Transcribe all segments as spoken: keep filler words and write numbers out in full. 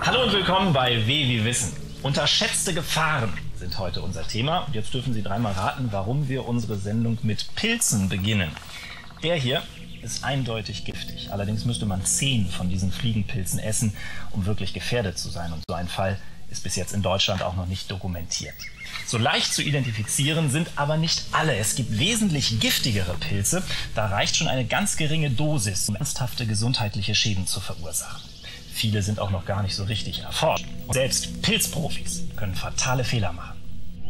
Hallo und willkommen bei W wie Wissen. Unterschätzte Gefahren sind heute unser Thema. Und jetzt dürfen Sie dreimal raten, warum wir unsere Sendung mit Pilzen beginnen. Der hier ist eindeutig giftig. Allerdings müsste man zehn von diesen Fliegenpilzen essen, um wirklich gefährdet zu sein. Und so ein Fall ist bis jetzt in Deutschland auch noch nicht dokumentiert. So leicht zu identifizieren sind aber nicht alle. Es gibt wesentlich giftigere Pilze. Da reicht schon eine ganz geringe Dosis, um ernsthafte gesundheitliche Schäden zu verursachen. Viele sind auch noch gar nicht so richtig erforscht. Und selbst Pilzprofis können fatale Fehler machen.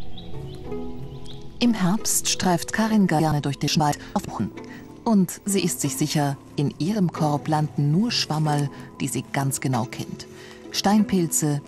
Im Herbst streift Karin gerne durch den Wald auf Buchen. Und sie ist sich sicher, in ihrem Korb landen nur Schwammerl, die sie ganz genau kennt. Steinpilze,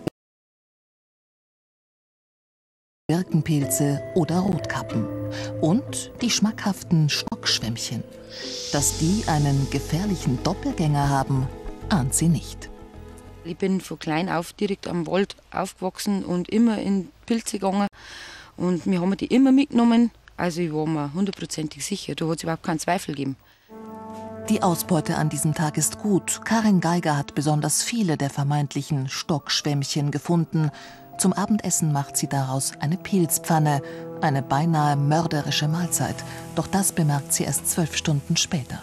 Birkenpilze oder Rotkappen. Und die schmackhaften Stockschwämmchen. Dass die einen gefährlichen Doppelgänger haben, ahnt sie nicht. Ich bin von klein auf direkt am Wald aufgewachsen und immer in Pilze gegangen. Und wir haben die immer mitgenommen. Also ich war mir hundertprozentig sicher, da hat es überhaupt keinen Zweifel gegeben. Die Ausbeute an diesem Tag ist gut. Karin Geiger hat besonders viele der vermeintlichen Stockschwämmchen gefunden. Zum Abendessen macht sie daraus eine Pilzpfanne, eine beinahe mörderische Mahlzeit. Doch das bemerkt sie erst zwölf Stunden später.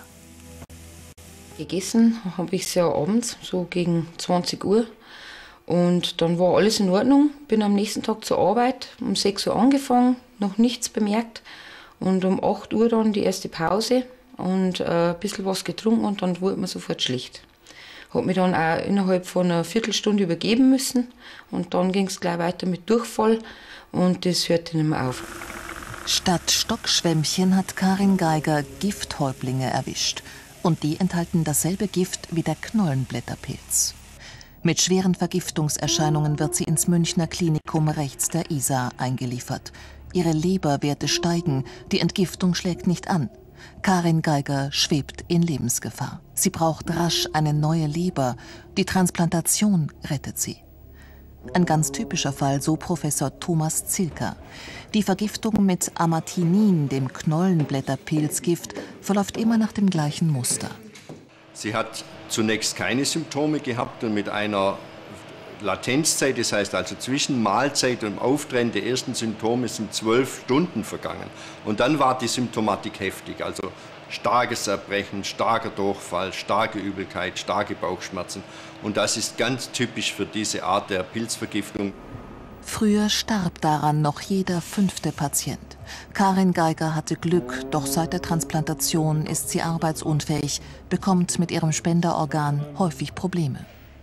Gegessen habe ich es ja abends, so gegen zwanzig Uhr. Und dann war alles in Ordnung. Bin am nächsten Tag zur Arbeit, um sechs Uhr angefangen, noch nichts bemerkt. Und um acht Uhr dann die erste Pause und äh, ein bisschen was getrunken und dann wurde mir sofort schlecht. Habe mich dann auch innerhalb von einer Viertelstunde übergeben müssen und dann ging es gleich weiter mit Durchfall und das hörte nicht mehr auf. Statt Stockschwämmchen hat Karin Geiger Gifthäuptlinge erwischt. Und die enthalten dasselbe Gift wie der Knollenblätterpilz. Mit schweren Vergiftungserscheinungen wird sie ins Münchner Klinikum rechts der Isar eingeliefert. Ihre Leberwerte steigen, die Entgiftung schlägt nicht an. Karin Geiger schwebt in Lebensgefahr. Sie braucht rasch eine neue Leber. Die Transplantation rettet sie. Ein ganz typischer Fall, so Professor Thomas Zilker. Die Vergiftung mit Amatinin, dem Knollenblätterpilzgift, verläuft immer nach dem gleichen Muster. Sie hat zunächst keine Symptome gehabt und mit einer Latenzzeit, das heißt also zwischen Mahlzeit und Auftreten der ersten Symptome, sind zwölf Stunden vergangen. Und dann war die Symptomatik heftig, also starkes Erbrechen, starker Durchfall, starke Übelkeit, starke Bauchschmerzen. Und das ist ganz typisch für diese Art der Pilzvergiftung. Früher starb daran noch jeder fünfte Patient. Karin Geiger hatte Glück, doch seit der Transplantation ist sie arbeitsunfähig, bekommt mit ihrem Spenderorgan häufig Probleme.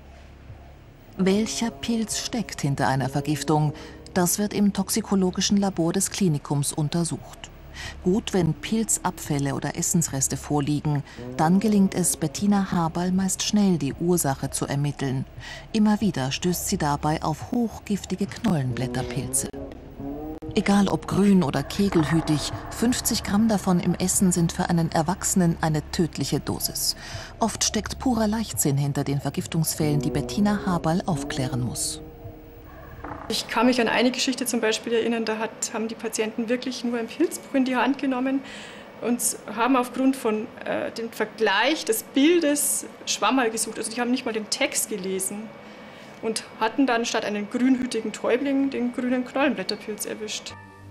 Welcher Pilz steckt hinter einer Vergiftung? Das wird im toxikologischen Labor des Klinikums untersucht. Gut, wenn Pilzabfälle oder Essensreste vorliegen, dann gelingt es Bettina Haberl meist schnell, die Ursache zu ermitteln. Immer wieder stößt sie dabei auf hochgiftige Knollenblätterpilze. Egal ob grün oder kegelhütig, fünfzig Gramm davon im Essen sind für einen Erwachsenen eine tödliche Dosis. Oft steckt purer Leichtsinn hinter den Vergiftungsfällen, die Bettina Haberl aufklären muss. Ich kann mich an eine Geschichte zum Beispiel erinnern, da hat, haben die Patienten wirklich nur ein Pilzbuch in die Hand genommen und haben aufgrund von äh, dem Vergleich des Bildes Schwammerl gesucht. Also die haben nicht mal den Text gelesen und hatten dann statt einen grünhütigen Täubling den grünen Knollenblätterpilz erwischt.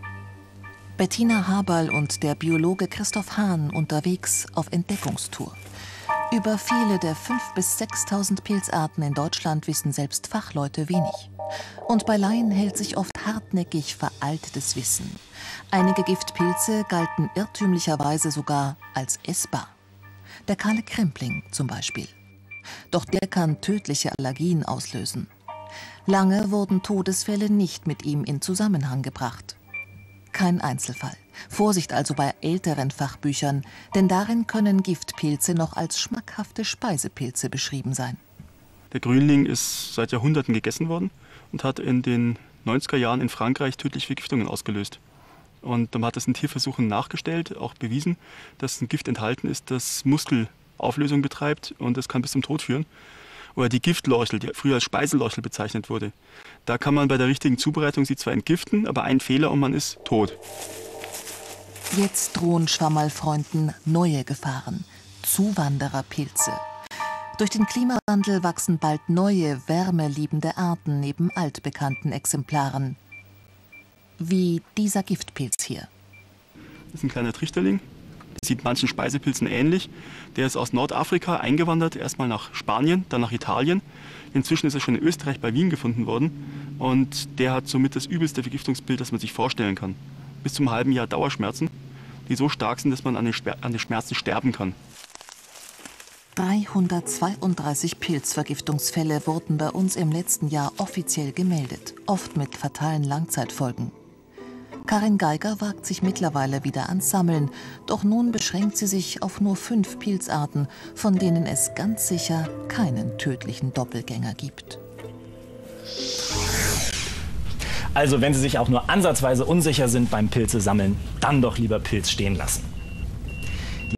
Bettina Haberl und der Biologe Christoph Hahn unterwegs auf Entdeckungstour. Über viele der fünftausend bis sechstausend Pilzarten in Deutschland wissen selbst Fachleute wenig. Und bei Laien hält sich oft hartnäckig veraltetes Wissen. Einige Giftpilze galten irrtümlicherweise sogar als essbar. Der kahle Krempling zum Beispiel. Doch der kann tödliche Allergien auslösen. Lange wurden Todesfälle nicht mit ihm in Zusammenhang gebracht. Kein Einzelfall. Vorsicht also bei älteren Fachbüchern, denn darin können Giftpilze noch als schmackhafte Speisepilze beschrieben sein. Der Grünling ist seit Jahrhunderten gegessen worden und hat in den neunziger Jahren in Frankreich tödliche Vergiftungen ausgelöst. Und man hat das in Tierversuchen nachgestellt, auch bewiesen, dass ein Gift enthalten ist, das Muskelauflösung betreibt und das kann bis zum Tod führen. Oder die Giftlorchel, die früher als Speiselorchel bezeichnet wurde. Da kann man bei der richtigen Zubereitung sie zwar entgiften, aber ein Fehler und man ist tot. Jetzt drohen Schwammerlfreunden neue Gefahren. Zuwandererpilze. Durch den Klimawandel wachsen bald neue, wärmeliebende Arten neben altbekannten Exemplaren. Wie dieser Giftpilz hier. Das ist ein kleiner Trichterling. Das sieht manchen Speisepilzen ähnlich. Der ist aus Nordafrika eingewandert, erstmal nach Spanien, dann nach Italien. Inzwischen ist er schon in Österreich bei Wien gefunden worden. Und der hat somit das übelste Vergiftungsbild, das man sich vorstellen kann. Bis zum halben Jahr Dauerschmerzen, die so stark sind, dass man an den, Sper- an den Schmerzen sterben kann. dreihundertzweiunddreißig Pilzvergiftungsfälle wurden bei uns im letzten Jahr offiziell gemeldet, oft mit fatalen Langzeitfolgen. Karin Geiger wagt sich mittlerweile wieder ans Sammeln, doch nun beschränkt sie sich auf nur fünf Pilzarten, von denen es ganz sicher keinen tödlichen Doppelgänger gibt. Also wenn Sie sich auch nur ansatzweise unsicher sind beim Pilze sammeln, dann doch lieber Pilz stehen lassen.